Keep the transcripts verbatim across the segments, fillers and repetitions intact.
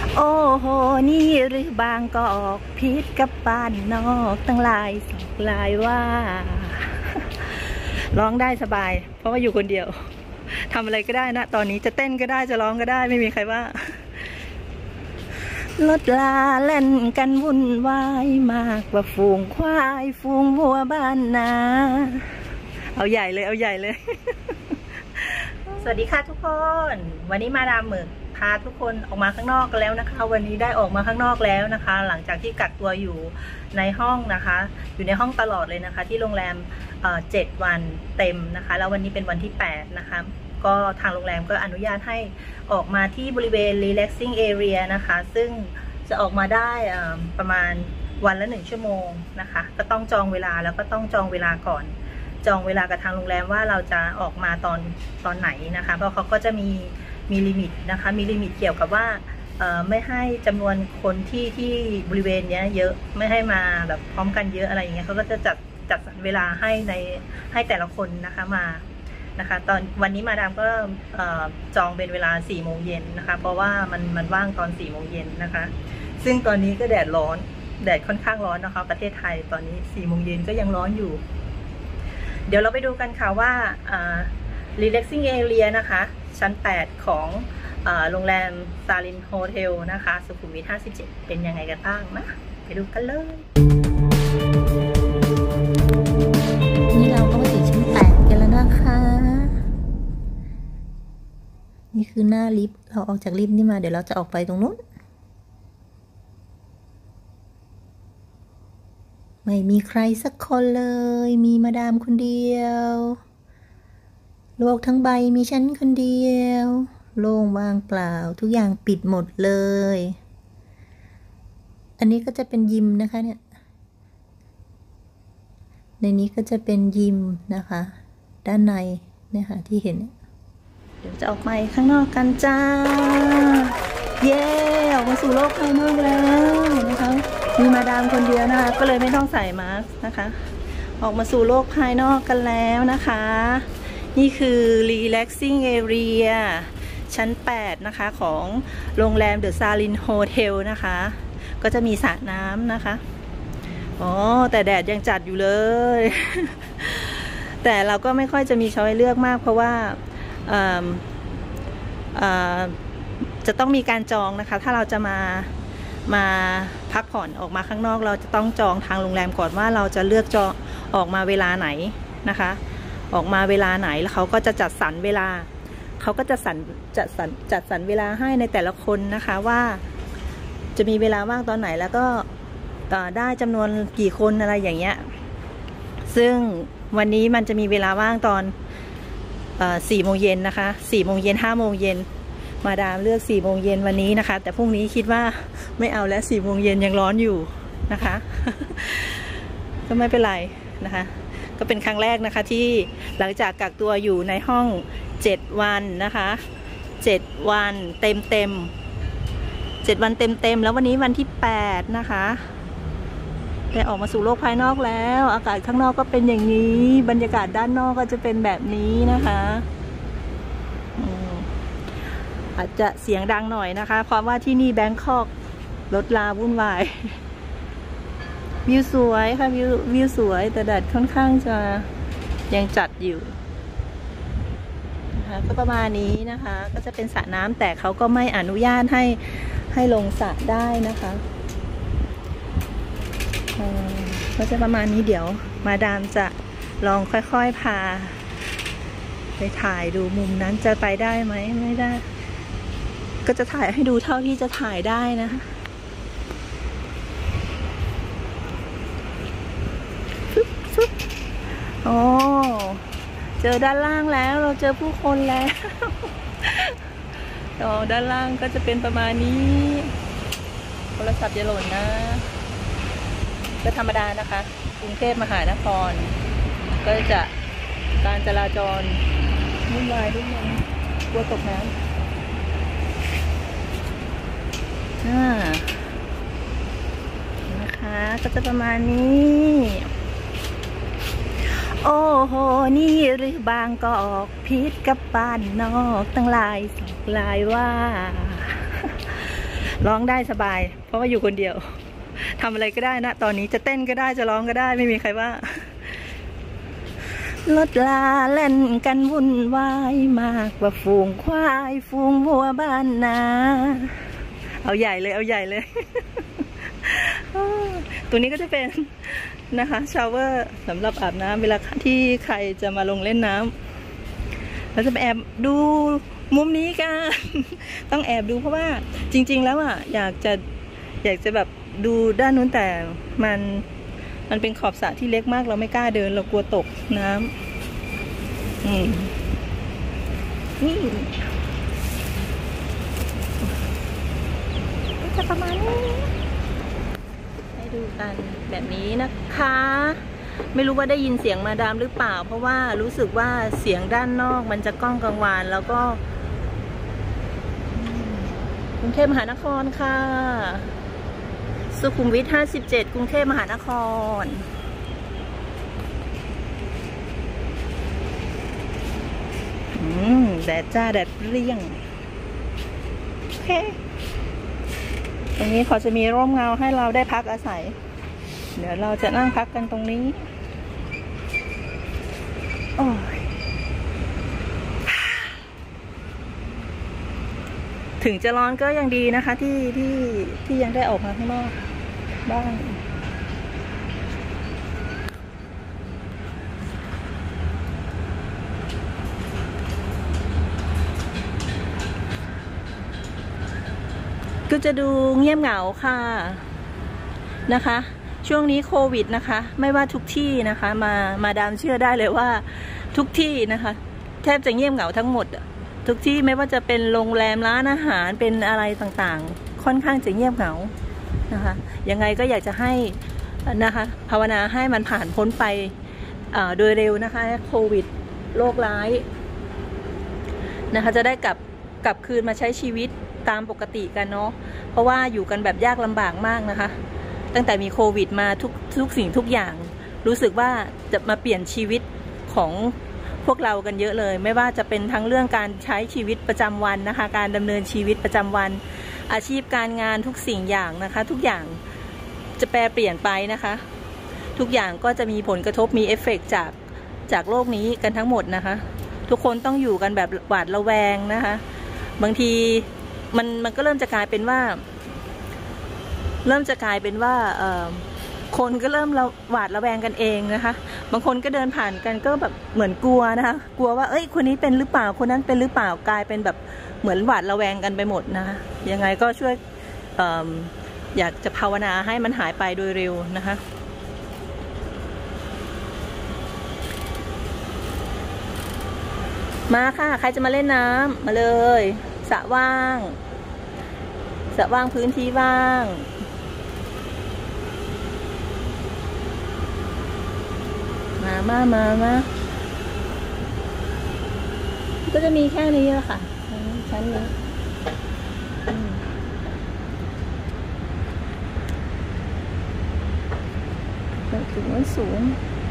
โอ้โหนี่หรือบางกอกพิษกับบ้านนอกตั้งหลายสองลายว่าร้องได้สบายเพราะว่าอยู่คนเดียวทำอะไรก็ได้นะตอนนี้จะเต้นก็ได้จะร้องก็ได้ไม่มีใครว่ารถลาเล่นกันวุ่นวายมากกว่าฝูงควายฝูงวัวบ้านนาเอาใหญ่เลยเอาใหญ่เลย สวัสดีค่ะทุกคนวันนี้มาดามหมึกพาทุกคนออกมาข้างนอกกันแล้วนะคะวันนี้ได้ออกมาข้างนอกแล้วนะคะ หลังจากที่กักตัวอยู่ในห้องนะคะอยู่ในห้องตลอดเลยนะคะที่โรงแรมเจ็ดวันเต็มนะคะแล้ววันนี้เป็นวันที่แปดนะคะก็ทางโรงแรมก็อนุญาตให้ออกมาที่บริเวณ relaxing area นะคะซึ่งจะออกมาได้ประมาณวันละหนึ่งชั่วโมงนะคะก็ต้องจองเวลาแล้วก็ต้องจองเวลาก่อนจองเวลากับทางโรงแรมว่าเราจะออกมาตอนตอนไหนนะคะเพราะเขาก็จะมีมีลิมิตนะคะมีลิมิตเกี่ยวกับว่าไม่ให้จำนวนคนที่ที่บริเวณนี้เยอะไม่ให้มาแบบพร้อมกันเยอะอะไรอย่างเงี้ยเขาก็จะจัดจัดเวลาให้ในให้แต่ละคนนะคะมานะคะตอนวันนี้มาดามก็จองเป็นเวลาสี่โมงเย็นนะคะเพราะว่ามันมันว่างตอนสี่โมงเย็นนะคะซึ่งตอนนี้ก็แดดร้อนแดดค่อนข้างร้อนนะคะประเทศไทยตอนนี้สี่โมงเย็นก็ยังร้อนอยู่เดี๋ยวเราไปดูกันค่ะว่า relaxing area นะคะชั้นแปดของโรงแรมซาลินโฮเทลนะคะสุขุมวิทห้าสิบเจ็ดเป็นยังไงกันบ้างนะไปดูกันเลยนี่เราก็มาถึงชั้นแปดกันแล้วนะคะนี่คือหน้าลิฟต์เราออกจากลิฟต์นี่มาเดี๋ยวเราจะออกไปตรงนู้นไม่มีใครสักคนเลยมีมาดามคนเดียวโลกทั้งใบมีฉันคนเดียวโล่งว่างเปล่าทุกอย่างปิดหมดเลยอันนี้ก็จะเป็นยิมนะคะเนี่ยในนี้ก็จะเป็นยิมนะคะด้านในเนี่ยค่ะที่เห็นเดี๋ยวจะออกมาข้างนอกกันจ้าเย้ออกมาสู่โลกภายนอกแล้วนะคะมีมาดามคนเดียวนะคะก็เลยไม่ต้องใส่มาสก์นะคะออกมาสู่โลกภายนอกกันแล้วนะคะนี่คือ relaxing area ชั้นแปดนะคะของโรงแรมเดอะซาลินโฮเทลนะคะก็จะมีสระน้ำนะคะอ๋อแต่แดดยังจัดอยู่เลย แต่เราก็ไม่ค่อยจะมีช้อยเลือกมากเพราะว่าจะต้องมีการจองนะคะถ้าเราจะมามาพักผ่อนออกมาข้างนอกเราจะต้องจองทางโรงแรมก่อนว่าเราจะเลือกจองออกมาเวลาไหนนะคะออกมาเวลาไหนแล้วเขาก็จะจัดสรรเวลาเขาก็จะสรรจัดสรรจัดสรรเวลาให้ในแต่ละคนนะคะว่าจะมีเวลาว่างตอนไหนแล้วก็ได้จำนวนกี่คนอะไรอย่างเงี้ยซึ่งวันนี้มันจะมีเวลาว่างตอนสี่โมงเย็นนะคะสี่โมงเย็นห้าโมงเย็นมาดามเลือกสี่โมงเย็นวันนี้นะคะแต่พรุ่งนี้คิดว่าไม่เอาแล้วสี่โมงเย็นยังร้อนอยู่นะคะ ก็ไม่เป็นไรนะคะก็เป็นครั้งแรกนะคะที่หลังจากกักตัวอยู่ในห้องเจ็ดวันนะคะเจ็ดวันเต็มเต็มเจ็ดวันเต็มเต็มแล้ววันนี้วันที่แปดนะคะได้ออกมาสู่โลกภายนอกแล้วอากาศข้างนอกก็เป็นอย่างนี้บรรยากาศด้านนอกก็จะเป็นแบบนี้นะคะอาจจะเสียงดังหน่อยนะคะเพราะว่าที่นี่แบงคอกรถลาวุ่นวายวิวสวยค่ะวิววิวสวยแต่แดดค่อนข้างจะยังจัดอยู่นะคะก็ประมาณนี้นะคะก็จะเป็นสระน้ำแต่เขาก็ไม่อนุญาตให้ให้ลงสระได้นะคะก็จะประมาณนี้เดี๋ยวมาดามจะลองค่อยๆพาไปถ่ายดูมุมนั้นจะไปได้ไหมไม่ได้ก็จะถ่ายให้ดูเท่าที่จะถ่ายได้นะคะโอ้เจอด้านล่างแล้วเราเจอผู้คนแล้วอ๋อด้านล่างก็จะเป็นประมาณนี้โทรศัพท์อย่าหล่นนะก็ธรรมดานะคะกรุงเทพมหานครก็จะการจราจรวุ่นวายนิดนึงกลัวตกน้ำอ่านะคะก็จะประมาณนี้โอ้โหนี่หรือบางกอกพิษกับบ้านนอกตั้งหลายสองลายว่าร้องได้สบายเพราะว่าอยู่คนเดียวทำอะไรก็ได้นะตอนนี้จะเต้นก็ได้จะร้องก็ได้ไม่มีใครว่ารถลาเล่นกันวุ่นวายมากกว่าฝูงควายฝูงวัวบ้านนาเอาใหญ่เลยเอาใหญ่เลยตัวนี้ก็จะเป็นนะคะชาวเวอร์สำหรับอาบน้ำเวลาที่ใครจะมาลงเล่นน้ำเราจะไปแอบดูมุมนี้กันต้องแอบดูเพราะว่าจริงๆแล้วอ่ะอยากจะอยากจะแบบดูด้านนู้นแต่มันมันเป็นขอบสระที่เล็กมากเราไม่กล้าเดินเรากลัวตกน้ำอืมนี่จะประมาณนี้ให้ดูกันแบบนี้นะคะไม่รู้ว่าได้ยินเสียงมาดามหรือเปล่าเพราะว่ารู้สึกว่าเสียงด้านนอกมันจะก้องกังวานแล้วก็กรุงเทพมหานครค่ะสุขุมวิทห้าสิบเจ็ดกรุงเทพมหานครอืมแดดจ้าแดดเปรี้ยงโอเคตรงนี้เขาจะมีร่มเงาให้เราได้พักอาศัยเดี๋ยวเราจะนั่งพักกันตรงนี้โอ้ยถึงจะร้อนก็ยังดีนะคะที่ที่ที่ยังได้ออกมาข้างนอกบ้างก็จะดูเงียบเหงาค่ะนะคะช่วงนี้โควิดนะคะไม่ว่าทุกที่นะคะมามาดามเชื่อได้เลยว่าทุกที่นะคะแทบจะเงียบเหงาทั้งหมดทุกที่ไม่ว่าจะเป็นโรงแรมร้านอาหารเป็นอะไรต่างๆค่อนข้างจะเงียบเหงานะคะยังไงก็อยากจะให้นะคะภาวนาให้มันผ่านพ้นไปโดยเร็วนะคะโควิดโรคร้ายนะคะจะได้กลับกลับคืนมาใช้ชีวิตตามปกติกันเนาะเพราะว่าอยู่กันแบบยากลำบากมากนะคะตั้งแต่มีโควิดมาทุกทุกสิ่งทุกอย่างรู้สึกว่าจะมาเปลี่ยนชีวิตของพวกเรากันเยอะเลยไม่ว่าจะเป็นทั้งเรื่องการใช้ชีวิตประจำวันนะคะการดำเนินชีวิตประจำวันอาชีพการงานทุกสิ่งอย่างนะคะทุกอย่างจะแปรเปลี่ยนไปนะคะทุกอย่างก็จะมีผลกระทบมีเอฟเฟกต์จากจากโลกนี้กันทั้งหมดนะคะทุกคนต้องอยู่กันแบบหวาดระแวงนะคะบางทีมันมันก็เริ่มจะกลายเป็นว่าเริ่มจะกลายเป็นว่าเอ่อคนก็เริ่มระหวาดระแวงกันเองนะคะบางคนก็เดินผ่านกันก็แบบเหมือนกลัวนะคะกลัวว่าเอ้ยคนนี้เป็นหรือเปล่าคนนั้นเป็นหรือเปล่ากลายเป็นแบบเหมือนหวาดระแวงกันไปหมดนะคะยังไงก็ช่วยเอ่ออยากจะภาวนาให้มันหายไปโดยเร็วนะคะมาค่ะใครจะมาเล่นน้ำมาเลยสระว่างสระว่างพื้นที่ว่างมามามามาก็จะมีแค่นี้แหละค่ะชั้นนี้ถึงมันสูง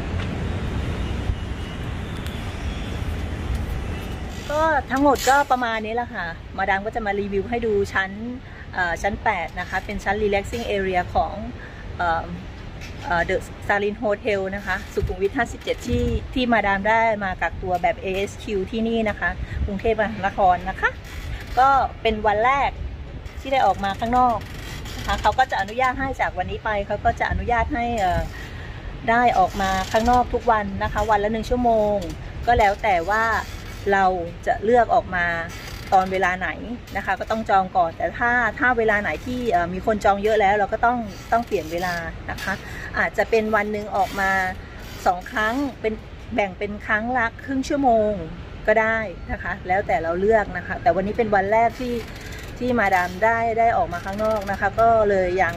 ก็ทั้งหมดก็ประมาณนี้แหละค่ะมาดามก็จะมารีวิวให้ดูชั้นชั้นแปดนะคะเป็นชั้น relaxing area ของเดอะซาลินโฮเทลนะคะสุขุมวิทห้าสิบเจ็ดที่ที่มาดามได้มากักตัวแบบ เอ เอส คิว ที่นี่นะคะกรุงเทพมหานครนะคะก็เป็นวันแรกที่ได้ออกมาข้างนอกนะคะเขาก็จะอนุญาตให้จากวันนี้ไปเขาก็จะอนุญาตให้ได้ออกมาข้างนอกทุกวันนะคะวันละหนึ่งชั่วโมงก็แล้วแต่ว่าเราจะเลือกออกมาตอนเวลาไหนนะคะก็ต้องจองก่อนแต่ถ้าถ้าเวลาไหนที่มีคนจองเยอะแล้วเราก็ต้องต้องเปลี่ยนเวลานะคะอาจจะเป็นวันหนึ่งออกมาสองครั้งเป็นแบ่งเป็นครั้งละครึ่งชั่วโมงก็ได้นะคะแล้วแต่เราเลือกนะคะแต่วันนี้เป็นวันแรกที่ที่มาดามได้ได้ออกมาข้างนอกนะคะก็เลยยัง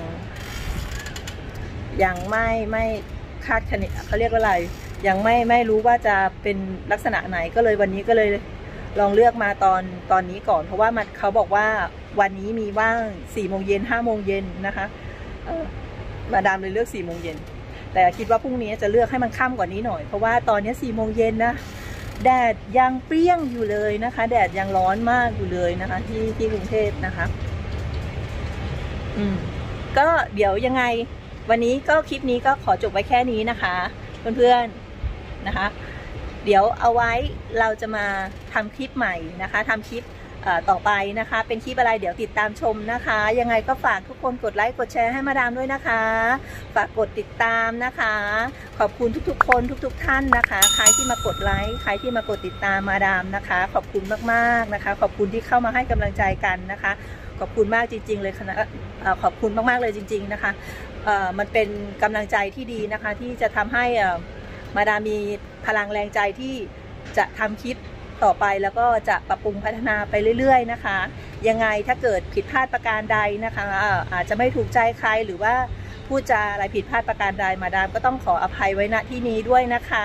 ยังไม่ไม่คาดคะเนเขาเรียกว่าอะไรยังไม่ไม่รู้ว่าจะเป็นลักษณะไหนก็เลยวันนี้ก็เลยลองเลือกมาตอนตอนนี้ก่อนเพราะว่ามันเขาบอกว่าวันนี้มีว่างสี่โมงเย็นห้าโมงเย็นนะคะมาดามเลยเลือกสี่โมงเย็นแต่คิดว่าพรุ่งนี้จะเลือกให้มันค่ำกว่านี้หน่อยเพราะว่าตอนนี้สี่โมงเย็นนะแดดยังเปรี้ยงอยู่เลยนะคะแดดยังร้อนมากอยู่เลยนะคะที่ที่กรุงเทพนะคะอืมก็เดี๋ยวยังไงวันนี้ก็คลิปนี้ก็ขอจบไว้แค่นี้นะคะเพื่อนๆนะคะเดี๋ยวเอาไว้เราจะมาทำคลิปใหม่นะคะทำคลิปต่อไปนะคะเป็นคลิปอะไรเดี๋ยวติดตามชมนะคะยังไงก็ฝากทุกคนกดไลค์กดแชร์ให้มาดามด้วยนะคะฝากกดติดตามนะคะขอบคุณทุกๆคนทุกๆท่านนะคะใครที่มากดไลค์ใครที่มากดติดตามมาดามนะคะขอบคุณมากๆนะคะขอบคุณที่เข้ามาให้กำลังใจกันนะคะขอบคุณมากจริงๆเลยคณะขอบคุณมากๆเลยจริงๆนะคะมันเป็นกำลังใจที่ดีนะคะที่จะทำให้มาดามมีพลังแรงใจที่จะทำคลิปต่อไปแล้วก็จะปรับปรุงพัฒนาไปเรื่อยๆนะคะยังไงถ้าเกิดผิดพลาดประการใดนะคะอาจจะไม่ถูกใจใครหรือว่าพูดจาอะไรผิดพลาดประการใดมาดามก็ต้องขออภัยไว้ณที่นี้ด้วยนะคะ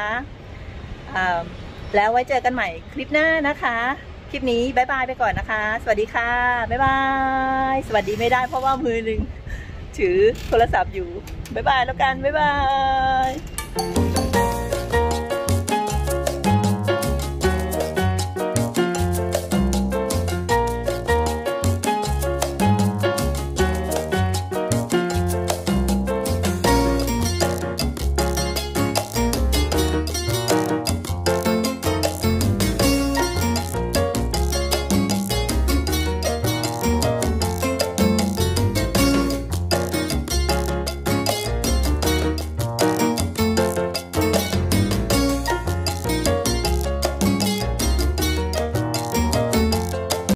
แล้วไว้เจอกันใหม่คลิปหน้านะคะคลิปนี้บ๊ายบายไปก่อนนะคะสวัสดีค่ะบ๊ายบายสวัสดีไม่ได้เพราะว่ามือหนึ่งถือโทรศัพท์อยู่บ๊ายบายแล้วกันบ๊ายบาย